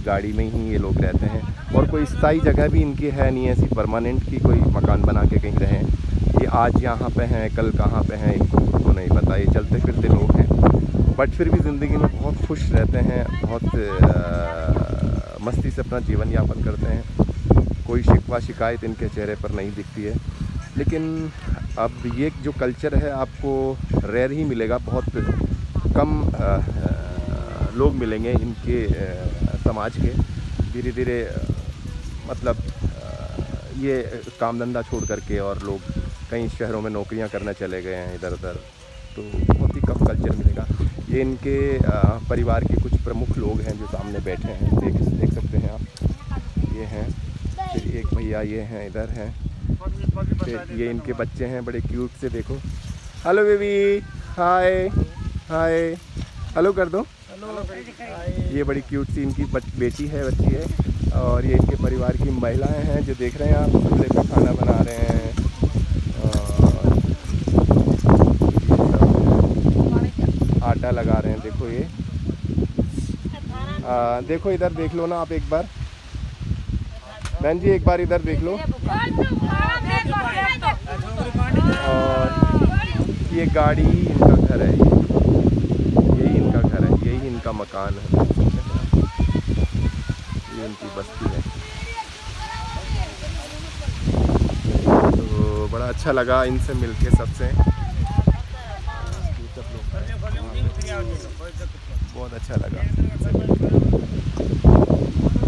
गाड़ी में ही ये लोग रहते हैं और कोई स्थायी जगह भी इनकी है नहीं ऐसी परमानेंट की कोई मकान बना के कहीं रहें। ये आज यहाँ पे हैं कल कहाँ पे हैं इनको खुद को नहीं पता। ये चलते फिरते लोग हैं बट फिर भी ज़िंदगी में बहुत खुश रहते हैं, बहुत मस्ती से अपना जीवन यापन करते हैं। कोई शिकवा शिकायत इनके चेहरे पर नहीं दिखती है। लेकिन अब ये जो कल्चर है आपको रेयर ही मिलेगा, बहुत कम लोग मिलेंगे इनके समाज के। धीरे धीरे मतलब ये काम धंधा छोड़ करके और लोग कई शहरों में नौकरियां करने चले गए हैं इधर उधर, तो बहुत ही कम कल्चर मिलेगा। ये इनके परिवार के कुछ प्रमुख लोग हैं जो सामने बैठे हैं, देख सकते हैं आप। ये हैं, फिर एक भैया ये हैं इधर हैं, फिर ये इनके बच्चे हैं बड़े क्यूट से, देखो। Hello baby, hi hi, hello कर दो। ये बड़ी क्यूट सी इनकी बेटी है, बच्ची है। और ये इनके परिवार की महिलाएं हैं जो देख रहे हैं आप, चूल्हे पे खाना बना रहे हैं। आटा लगा रहे हैं, देखो ये। देखो इधर देख लो ना आप एक बार, बहन जी एक बार इधर देख लो। और ये गाड़ी इनका घर है, यही इनका घर है, यही इनका मकान है, ये इनकी बस्ती है। तो बड़ा अच्छा लगा इनसे मिलके सबसे, बहुत अच्छा लगा।